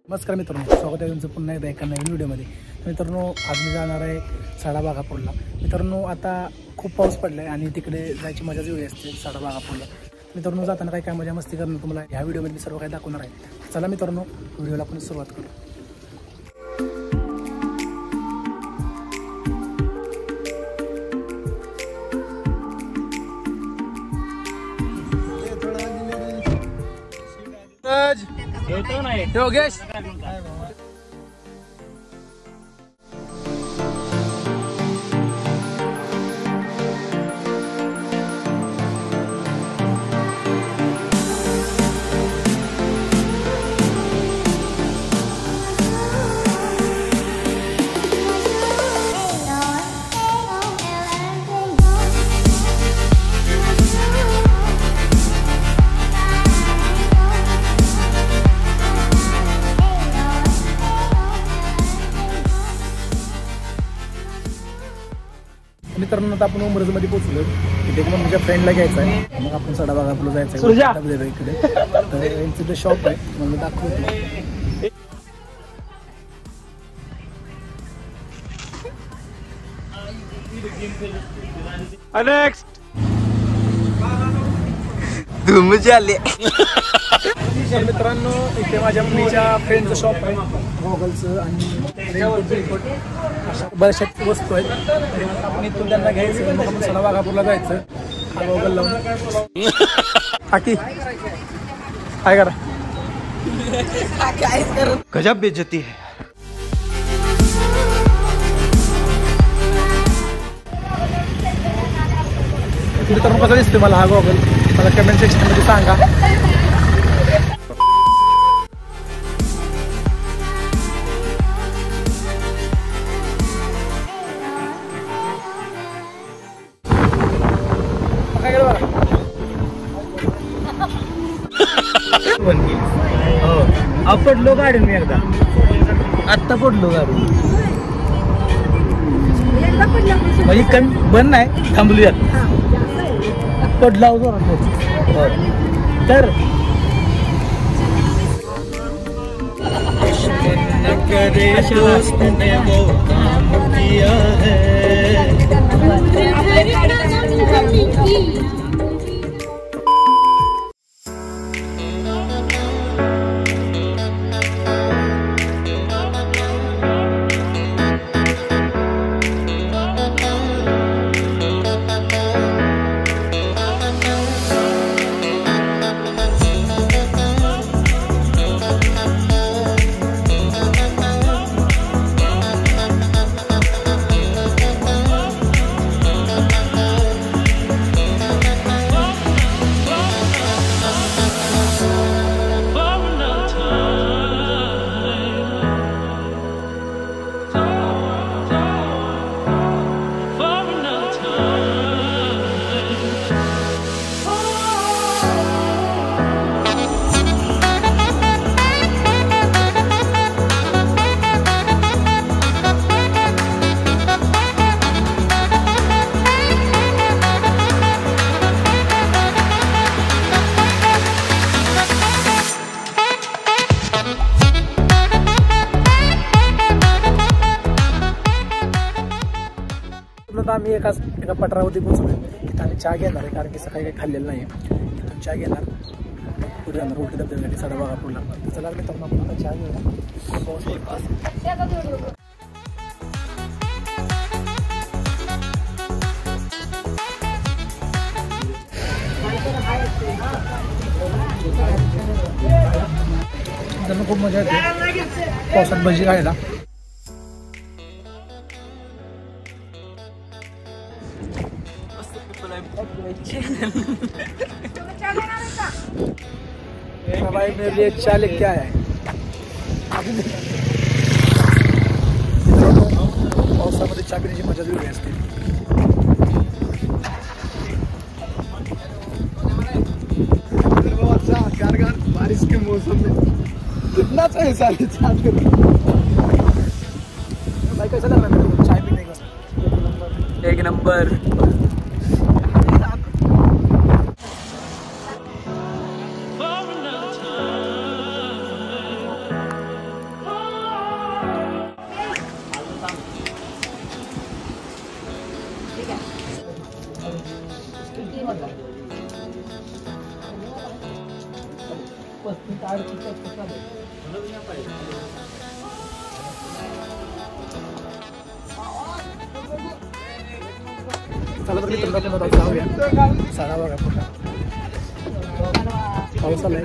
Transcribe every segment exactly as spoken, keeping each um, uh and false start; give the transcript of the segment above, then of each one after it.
नमस्कार मित्रांनो, स्वागत आहे तुमचं पुन्हा एकदा एका नवीन व्हिडिओमध्ये। मित्रांनो, आज मी जाणार आहे साडाबागापूरला। मित्रांनो, आता खूप पाऊस पडला आहे आणि तिकडे जायची मजाच वेगळी असते साडाबागापूरला। मित्रांनो, जाताना काय काय मजा मस्ती करणार तुम्हाला ह्या व्हिडिओमध्ये मी सर्व काही दाखवणार आहे। चला मित्रांनो, व्हिडिओला आपण सुरुवात करू। येतो नाही योगेश मित्रांनो, आता आपण उमरजमध्ये पोहोचलो। तिथे मग माझ्या फ्रेंडला घ्यायचं आहे, मग आपण साडाबागापूरला जायचं आहे इकडे। तर यांचं ते शॉप आहे, मला दाखवतो। नेक्स्ट धूम झाले। तर मित्रांनो, इथे माझ्या मम्मीच्या फ्रेंडचं शॉप आहे, गॉगल्सचं आणि अशा बऱ्याचशा वस्तू आहेत। तर आपण इथून त्यांना घ्यायचं, मग आपण साडाबागापूरला जायचं हा गॉगल लावून। आकी काय करा, गजब बेइज्जती है। मित्रांनो, कसा दिसतोय मला हा गॉगल, मला कमेंट सेक्शनमध्ये सांगा। अब पडलो गाडी मी एकदा, आत्ता पडलो गाडी म्हणजे कण बंद नाही, थांबलूयात पडला तर करे दोस्त ने वो काम किया है। आम्ही एका एका पठारावरती पोहोचलो। तिथं आम्ही चहा घेणार आहे, कारण की सकाळी काही खाल्लेलं नाही आहे। तिथून चहा घेणार, पुढे जाणार उलटी धबधब्यासाठी साडाबागापूरला। तर चला मित्रांनो, आपण आता चहा घेऊया। पाऊस त्यांना खूप मजा येते पावसात भजी खायला। भाई मेरे लिए चाय लेके आया है। पावसामध्ये चहा पिण्याची मजा वेगळी असते। बारिश के मौसम में कितना चाहिए साले चाय भाई, कैसा लग रहा है चाय पीने का? एक नंबर। चला तर मित्रांनो आपण आता जाऊया. साडा बघा पुन्हा पाऊस आलाय.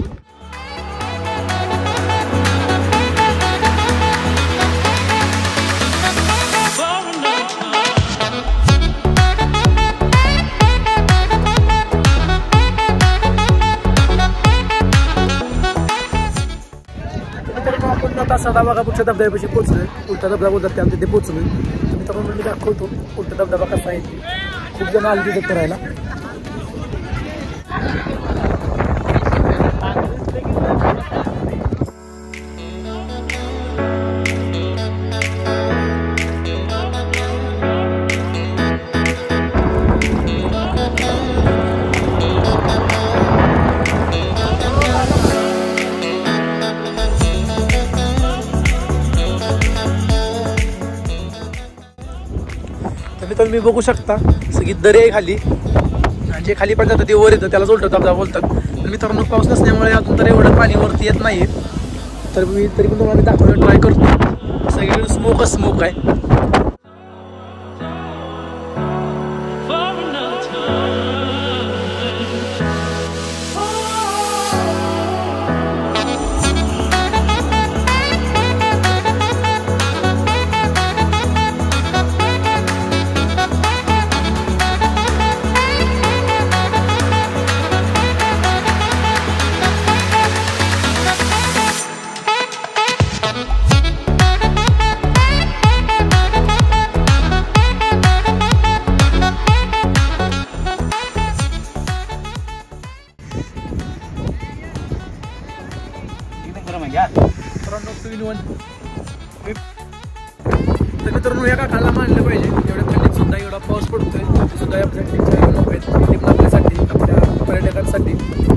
आपण आता साडा बघा पुढच्या धबधब्यापाशी पोहोचलोय. उलटा धबधबा बोलतात त्या तिथे पोहोचलोय. मित्रांनो मी दाखवतो उलटा धबधबा कसा आहे. खूप जण आली तिथे करायला. तर मी बघू शकता सगळी दरी आहे खाली आणि जे खाली पण जातं ते वर येतं त्यालाच उलटा धबधबा बोलतात. तर मित्रांनो पाऊस नसल्यामुळे अजून तर एवढं पाणी वरती येत नाही. तर मी तरी पण तुम्हाला दाखवायला ट्राय करतो. सगळीकडे स्मोकच स्मोक आहे. तर मित्रांनो एका खाला मानलं पाहिजे. एवढ्या थंडीत सुद्धा एवढा पाऊस पडतोय ते सुद्धा आपल्यासाठी आपल्या पर्यटकांसाठी.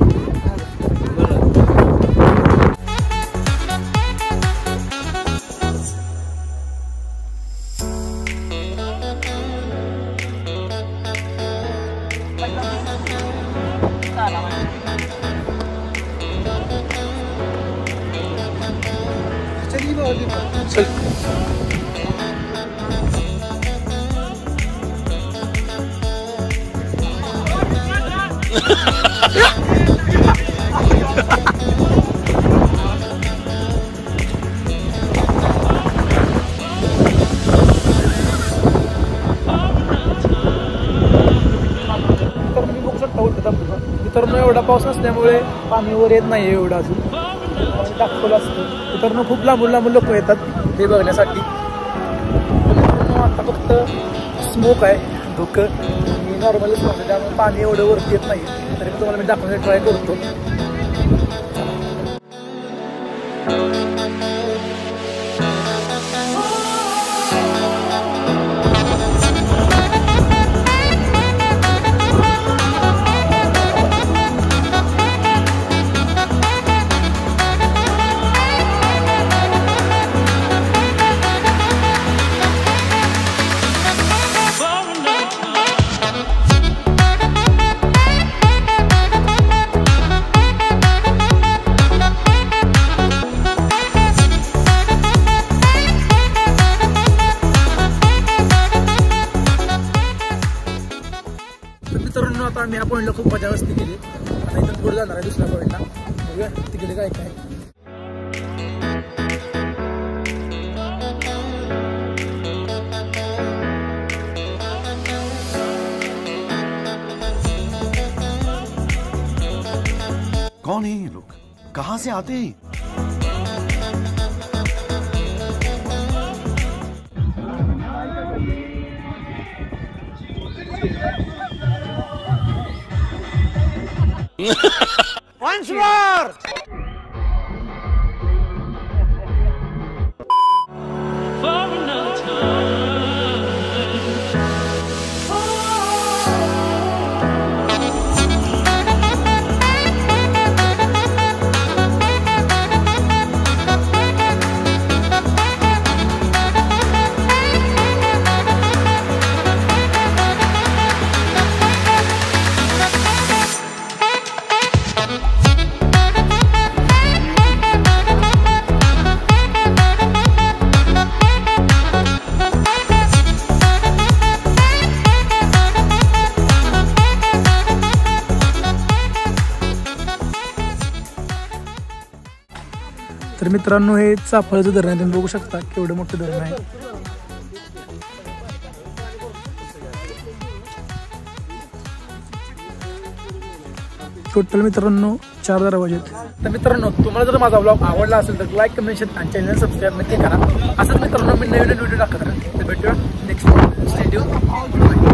चल मित्रांनो एवढा पाऊस असल्यामुळे पाणी वर येत नाही एवढं अजून दाखवलं असतं. मित्रांनो खूप लांबून लांबून लोक येतात ते बघण्यासाठी. आता फक्त स्मोक आहे धुकं नॉर्मल स्मोक आहे त्यामुळे पाणी एवढं वरती येत नाही. तरी तुम्हाला मी दाखवण्यासाठी ट्राय करतो. मित्रांनो आता आम्ही या पॉईंटला खूप मजा मस्ती केली. आता इथून पुढे जाणार आहे दुसऱ्या पॉईंटला. बघूया तिकडे काय काय. कौन है ये लोग, कहां से आते हैं? Once more! मित्रांनो हे चाफळचं धरण आहे, तुम्ही बघू शकता केवढं मोठं धरण आहे. टोटल मित्रांनो चार दरवाजे आहेत. तर मित्रांनो तुम्हाला जर माझा ब्लॉग आवडला असेल तर लाईक कमेंट शेअर आणि चॅनल सबस्क्राईब नक्की करा. असंच मित्रांनो मी नवीन व्हिडिओ टाकत राहते. तर भेटूया नेक्स्ट व्हिडिओ.